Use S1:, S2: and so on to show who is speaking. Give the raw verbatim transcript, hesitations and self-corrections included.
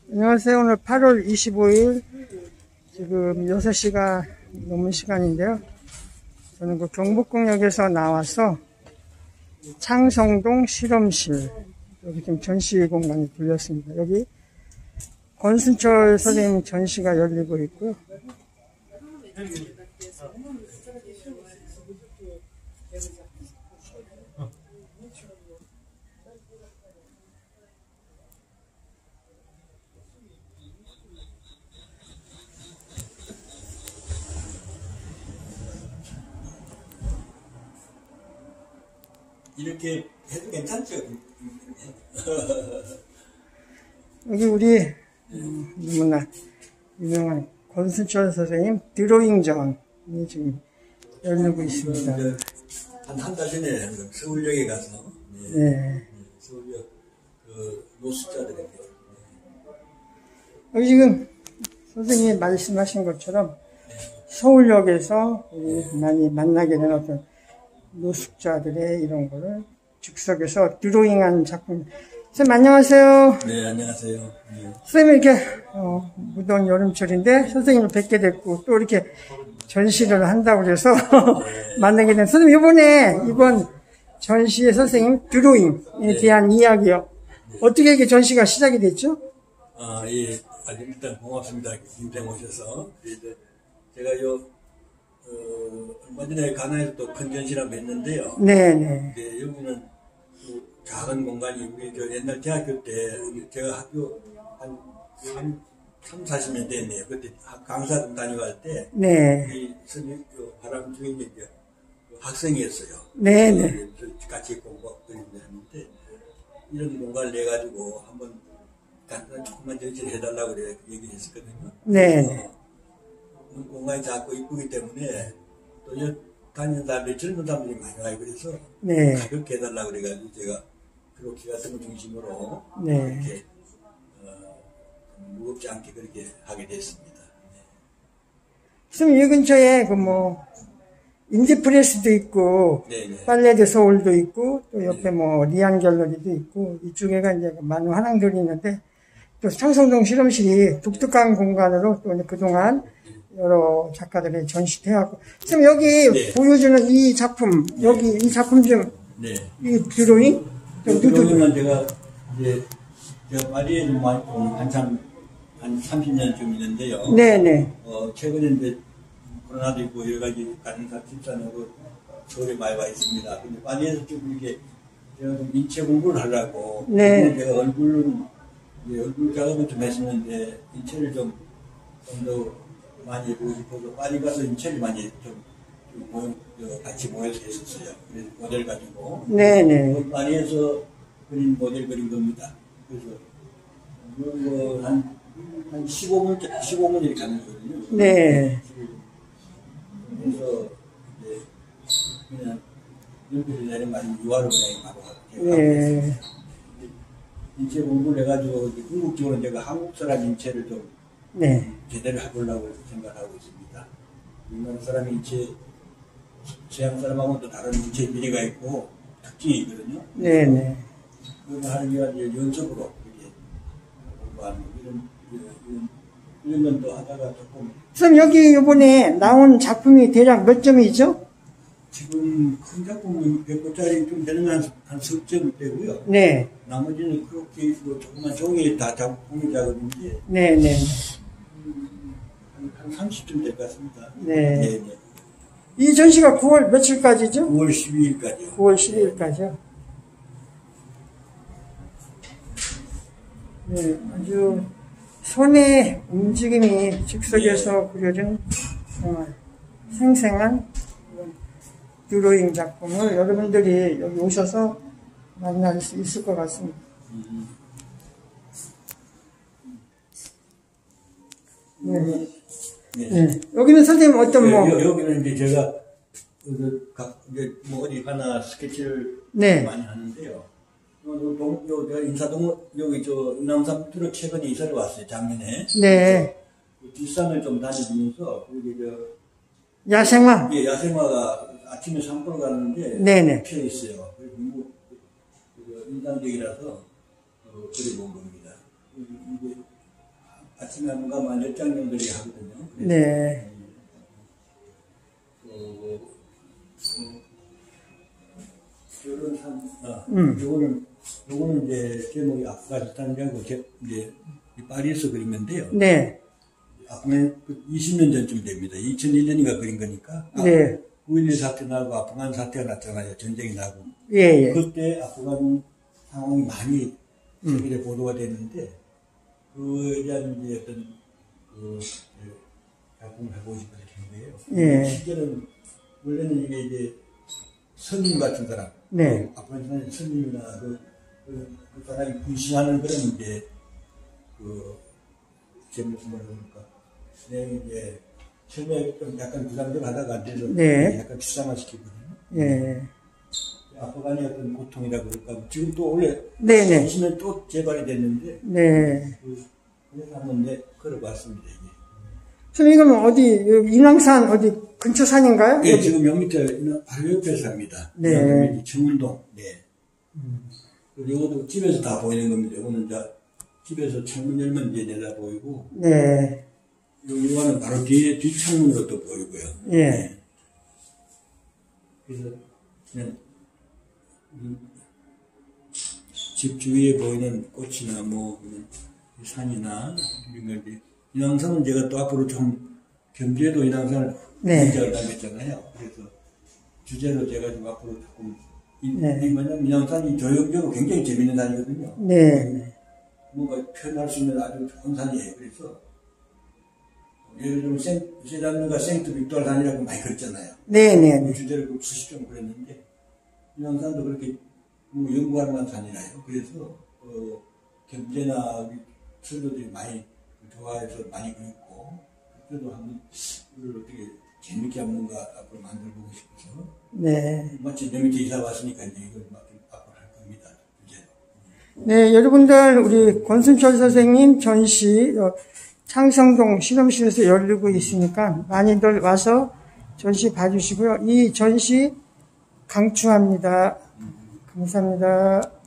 S1: 안녕하세요. 오늘 팔월 이십오일 지금 여섯 시가 넘은 시간인데요. 저는 그 경복궁역에서 나와서 창성동 실험실, 여기 좀 전시 공간에 들렸습니다. 여기 권순철 선생님 전시가 열리고 있고요.
S2: 이렇게 해도 괜찮죠?
S1: 여기 우리 음, 너무나 유명한 권순철 선생님 드로잉전이 지금 열리고 있습니다.
S2: 한 한 달 전에 서울역에 가서 네.
S1: 네.
S2: 서울역 그 노숙자들에게
S1: 여기 지금 선생님이 말씀하신 것처럼 서울역에서 우리 많이 만나게 된 어떤 노숙자들의 이런 거를 즉석에서 드로잉한 작품. 선생님 안녕하세요.
S2: 네, 안녕하세요. 네.
S1: 선생님 이렇게 어, 무더운 여름철인데 선생님을 뵙게 됐고 또 이렇게 전시를 한다고 그래서 네. 만나게 된. 선생님 이번에 이번 전시의 선생님 드로잉에 네. 대한 이야기요. 네. 어떻게 이게 전시가 시작이 됐죠?
S2: 아, 예. 아, 일단 고맙습니다. 김장 오셔서. 이제 제가 요 어, 얼마 전에 가나에서 또 큰 전시를 했는데요.
S1: 네네.
S2: 네, 여기는 그 작은 공간이 우리 저 옛날 대학교 때 제가 학교 한 삼, 사십 년 됐네요. 그때 강사 좀 다니고 할 때.
S1: 네.
S2: 이 선생님, 바람 중에 이제 학생이었어요.
S1: 네네.
S2: 같이 공부하고 했는데 이런 공간을 내가지고 한번 간단한 조금만 전시를 해달라고 그래 얘기를 했었거든요.
S1: 네.
S2: 어, 공간이 작고 이쁘기 때문에 또 여, 다니는 사람들이 젊은 사람들이 많이 와요. 그래서
S1: 네.
S2: 가볍게 해달라고 그래가지고 제가 크로키 같은 거 중심으로
S1: 네.
S2: 이렇게 어, 무겁지 않게 그렇게 하게 됐습니다. 네.
S1: 지금 이 근처에 그 뭐 인디프레스도 있고
S2: 네네.
S1: 빨레드 서울도 있고 또 옆에
S2: 네.
S1: 뭐 리안 갤러리도 있고 이쪽에가 이제 많은 화랑들이 있는데 또 창성동 실험실이 독특한 공간으로 또 그동안 여러 작가들의 전시해왔고 지금 여기
S2: 네.
S1: 보여주는 이 작품 네. 여기 이 작품 좀
S2: 네.
S1: 이 드로잉 좀
S2: 드로잉은 제가 이제 제가 파리에 좀 많이 한참 한 삼십 년쯤 있는데요.
S1: 네네.
S2: 어 최근에 이제 코로나도 있고 여러 가지 가정사 집산으로 서울에 많이 와 있습니다. 근데 파리에서 좀 이렇게 제가 좀 인체 공부를 하려고
S1: 네.
S2: 제가 얼굴은 이제 얼굴 작업을 좀 했었는데 인체를 좀 좀 더 많이 보고 싶어서 파리 가서 인체를 많이 좀, 좀 모여, 같이 모여서 했었어요. 그래서 모델 가지고.
S1: 네네.
S2: 파리에서 그린 모델 그린 겁니다. 그래서 뭐 한 한 십오 분 십오 분 이렇게 하는 거거든요.
S1: 네.
S2: 그래서 이제 그냥 연필을 내는 많이 유화를 그냥 바로 하고
S1: 네.
S2: 인체 공부를 해가지고 궁극적으로 제가 한국 사람 인체를 좀
S1: 네.
S2: 제대로 해보려고 생각하고 있습니다. 우리나라 사람이 인체 서양 사람하고는 또 다른 인체 미래가 있고 특징이 있거든요.
S1: 네네.
S2: 그걸 하기 위한 연습으로 이렇게 공부하는 이런 이런 이런 건 또 하다가 조금.
S1: 그럼 여기 이번에 나온 작품이 대략 몇 점이죠?
S2: 지금 큰 작품은 백 호짜리 좀 되는 한, 한 십 점 되고요.
S1: 네.
S2: 나머지는 그렇게 조그만 종이 다 작품이 작업인데.
S1: 네네.
S2: 음, 한, 한 삼십 점 될 것 같습니다.
S1: 네.
S2: 네네.
S1: 이 전시가 구월 며칠까지죠?
S2: 구월 십이일까지요.
S1: 구월 십이일까지요. 네, 아주 손의 움직임이 즉석에서 네. 그려진 정말 생생한 드로잉 작품을 여러분들이 여기 오셔서 만날 수 있을 것 같습니다.
S2: 음.
S1: 네.
S2: 네.
S1: 네. 여기는 선생님 어떤
S2: 네,
S1: 뭐
S2: 여, 여기는 이제 제가 그, 각, 이제 뭐 어디 하나 스케치를
S1: 네.
S2: 많이 하는데요. 요, 요, 동, 요, 요 인사동, 여기 저, 인왕산 투로 최근에 이사를 왔어요, 작년에.
S1: 네.
S2: 그 뒷산을 좀 다니면서, 여기 저,
S1: 야생화?
S2: 예, 야생화가 아침에 산보러 갔는데,
S1: 네네.
S2: 피어 있어요. 그래서 뭐, 그, 인상적이라서, 어, 그려본 겁니다. 이게, 아침에 한 가면 한 열 장 정도 하거든요.
S1: 네.
S2: 그, 그, 요런 산, 아,
S1: 음.
S2: 요거는, 요거는 이제 제목이 아프가니스탄이라고 제, 이제 파리에서 그린 건데요.
S1: 네.
S2: 아프간 이십 년 전쯤 됩니다. 이천일 년인가 그린 거니까.
S1: 네.
S2: 구일일 사태 나고 아프간 사태가 났잖아요. 전쟁이 나고.
S1: 예, 예.
S2: 그때 아프간 상황이 많이 세계에 음. 보도가 됐는데, 그에 대한 이제 어떤, 그, 작품을 해보고 싶어서 된 거예요.
S1: 예.
S2: 실제는, 원래는 이게 이제 선임 같은 사람.
S1: 네.
S2: 아프간의 선임이나 그, 그, 그 사람이 분신하는 그런 이제, 그, 제목을 보니까, 내용이 이제, 처음에 좀 약간 부담스러워 하다가 안 돼서,
S1: 네.
S2: 약간 추상화시키거든요.
S1: 예.
S2: 아프간의 어떤 고통이라 그럴까. 지금 또 원래,
S1: 네네.
S2: 이십 년 또 재발이 됐는데,
S1: 네.
S2: 그, 그래서 한번 내, 걸어봤습니다, 이게.
S1: 선생님, 그럼 어디, 인왕산 어디 근처 산인가요?
S2: 네,
S1: 어디?
S2: 지금 여기 밑에, 바로 옆에 삽니다.
S1: 네.
S2: 청울동, 네. 음. 그리고 이것도 집에서 다 보이는 겁니다. 이거는 이제 집에서 창문 열면 이제 내다 보이고,
S1: 네.
S2: 이거는 바로 뒤에, 뒷창문으로 또 보이고요.
S1: 예.
S2: 네. 그래서, 그냥, 집 주위에 보이는 꽃이나 뭐, 산이나, 이런 걸, 인왕산은 제가 또 앞으로 좀, 경주에도 인왕산을
S1: 네.
S2: 인정을 하겠잖아요. 그래서, 주제로 제가 좀 앞으로 조금, 이,
S1: 네.
S2: 이 뭐냐면, 인왕산이 조형적으로 굉장히 재밌는 산이거든요.
S1: 네.
S2: 뭔가 표현할 수 있는 아주 좋은 산이에요. 그래서, 예를 들면, 생, 세잔누가 생트 빅토르 산이라고 많이 그랬잖아요.
S1: 네네.
S2: 그 주제를 그 수십 점 그랬는데, 인왕산도 그렇게 뭐 연구할 만한 산이라요. 그래서, 어, 경제나 선조들이 많이 좋아해서 많이 그랬고, 그래도 한번, 이걸 어떻게 재밌게 한번 뭔가 앞으로 만들어보고 싶어서,
S1: 네.
S2: 마침 내 밑에 이사 왔으니까 이제 이걸 앞으로 할 겁니다. 주제로.
S1: 네, 여러분들, 우리 권순철 선생님 전시, 어, 창성동 실험실에서 열리고 있으니까 많이들 와서 전시 봐주시고요. 이 전시 강추합니다. 감사합니다.